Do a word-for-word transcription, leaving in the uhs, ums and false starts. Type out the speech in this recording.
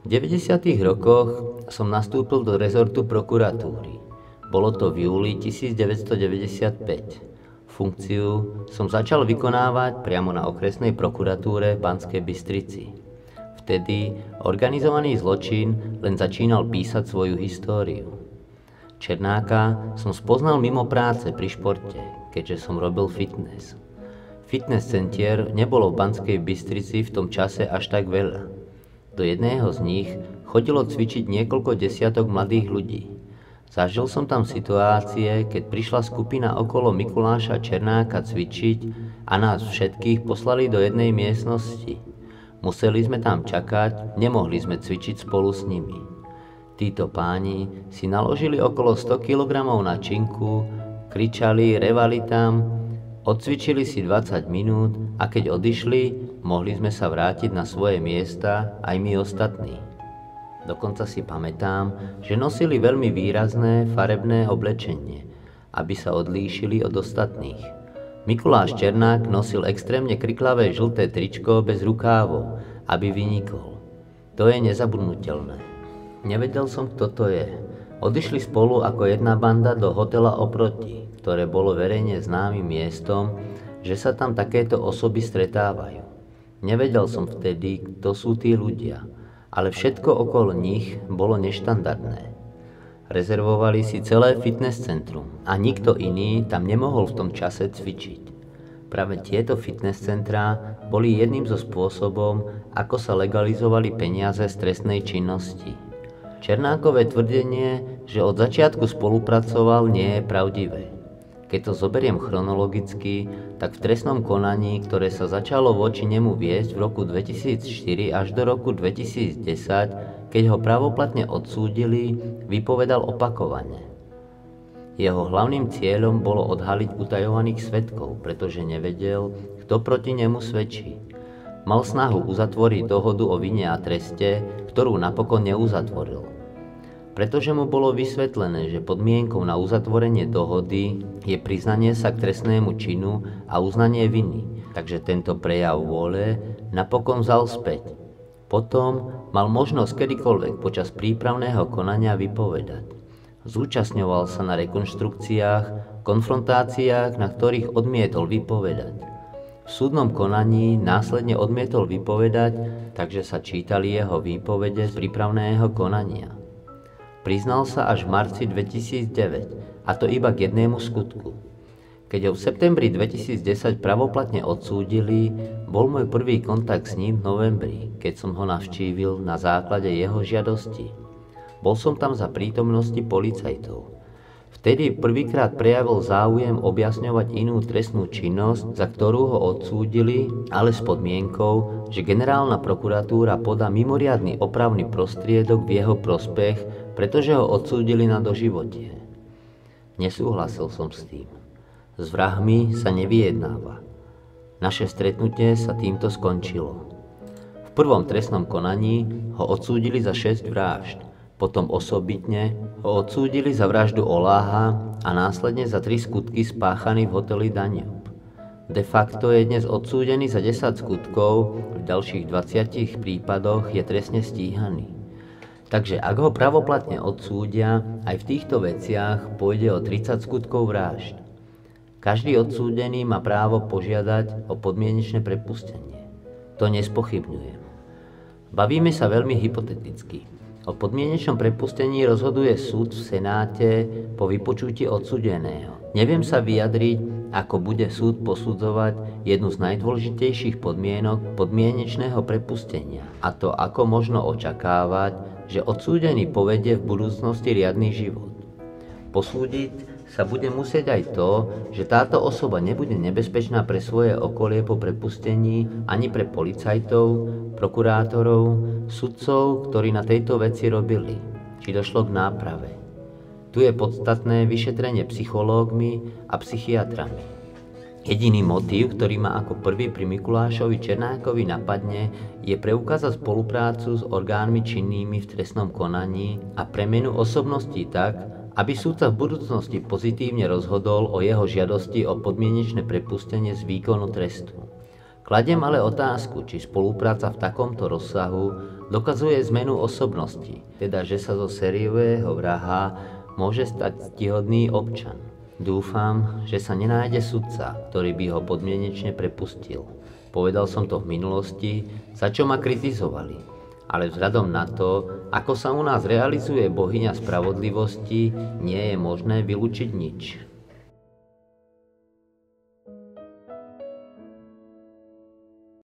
V deväťdesiatych rokoch som nastúpil do rezortu prokuratúry. Bolo to v júli devätnásťstodeväťdesiatpäť. Funkciu som začal vykonávať priamo na okresnej prokuratúre v Banskej Bystrici. Vtedy organizovaný zločin len začínal písať svoju históriu. Černáka som spoznal mimo práce pri športe, keďže som robil fitness. Fitness centier nebolo v Banskej Bystrici v tom čase až tak veľa. Do jedného z nich chodilo cvičiť niekoľko desiatok mladých ľudí. Zažil som tam situácie, keď prišla skupina okolo Mikuláša Černáka cvičiť a nás všetkých poslali do jednej miestnosti. Museli sme tam čakať, nemohli sme cvičiť spolu s nimi. Títo páni si naložili okolo sto kilogramov na činku, kričali, revali tam, odcvičili si dvadsať minút a keď odišli, mohli sme sa vrátiť na svoje miesta aj my ostatní. Dokonca si pamätám, že nosili veľmi výrazné farebné oblečenie, aby sa odlíšili od ostatných. Mikuláš Černák nosil extrémne kriklavé žlté tričko bez rukávov, aby vynikol. To je nezabudnutelné. Nevedel som, kto to je. Odišli spolu ako jedna banda do hotela oproti, ktoré bolo verejne známym miestom, že sa tam takéto osoby stretávajú. Nevedel som vtedy, kto sú tí ľudia, ale všetko okolo nich bolo neštandardné. Rezervovali si celé fitness centrum a nikto iný tam nemohol v tom čase cvičiť. Práve tieto fitness centrá boli jedným zo spôsobov, ako sa legalizovali peniaze z trestnej činnosti. Černákové tvrdenie, že od začiatku spolupracoval, nie je pravdivé. Keď to zoberiem chronologicky, tak v trestnom konaní, ktoré sa začalo voči nemu viesť v roku dvetisícštyri až do roku dvetisícdesať, keď ho pravoplatne odsúdili, vypovedal opakovane. Jeho hlavným cieľom bolo odhaliť utajovaných svedkov, pretože nevedel, kto proti nemu svedčí. Mal snahu uzatvoriť dohodu o vine a treste, ktorú napokon neuzatvoril. Pretože mu bolo vysvetlené, že podmienkou na uzatvorenie dohody je priznanie sa k trestnému činu a uznanie viny, takže tento prejav vôle napokon vzal späť. Potom mal možnosť kedykoľvek počas prípravného konania vypovedať. Zúčastňoval sa na rekonštrukciách, konfrontáciách, na ktorých odmietol vypovedať. V súdnom konaní následne odmietol vypovedať, takže sa čítali jeho výpovede z prípravného konania. Priznal sa až v marci dvetisícdeväť, a to iba k jednému skutku. Keď ho v septembri dvetisícdesať pravoplatne odsúdili, bol môj prvý kontakt s ním v novembri, keď som ho navštívil na základe jeho žiadosti. Bol som tam za prítomnosti policajtov. Vtedy prvýkrát prejavil záujem objasňovať inú trestnú činnosť, za ktorú ho odsúdili, ale s podmienkou, že generálna prokuratúra podá mimoriadny opravný prostriedok v jeho prospech, pretože ho odsúdili na doživotie. Nesúhlasil som s tým. S vrahmi sa nevyjednáva. Naše stretnutie sa týmto skončilo. V prvom trestnom konaní ho odsúdili za šesť vražd, potom osobitne ho odsúdili za vraždu Oláha a následne za tri skutky spáchané v hoteli Danube. De facto je dnes odsúdený za desať skutkov, v ďalších dvadsiatich prípadoch je trestne stíhaný. Takže ak ho pravoplatne odsúdia, aj v týchto veciach pôjde o tridsať skutkov vražd. Každý odsúdený má právo požiadať o podmienečné prepustenie. To nespochybňujem. Bavíme sa veľmi hypoteticky. O podmienečnom prepustení rozhoduje súd v Senáte po vypočutí odsúdeného. Neviem sa vyjadriť, ako bude súd posudzovať jednu z najdôležitejších podmienok podmienečného prepustenia, a to ako možno očakávať, že odsúdený povedie v budúcnosti riadny život. Posúdiť sa bude musieť aj to, že táto osoba nebude nebezpečná pre svoje okolie po prepustení ani pre policajtov, prokurátorov, sudcov, ktorí na tejto veci robili, či došlo k náprave. Tu je podstatné vyšetrenie psychológmi a psychiatrami. Jediný motív, ktorý ma ako prvý pri Mikulášovi Černákovi napadne, je preukázať spoluprácu s orgánmi činnými v trestnom konaní a premenu osobností tak, aby súdca v budúcnosti pozitívne rozhodol o jeho žiadosti o podmienečné prepustenie z výkonu trestu. Kladiem ale otázku, či spolupráca v takomto rozsahu dokazuje zmenu osobnosti, teda že sa zo sériového vraha môže stať ctihodný občan. Dúfam, že sa nenájde sudca, ktorý by ho podmienečne prepustil. Povedal som to v minulosti, za čo ma kritizovali, ale vzhľadom na to, ako sa u nás realizuje bohyňa spravodlivosti, nie je možné vylúčiť nič.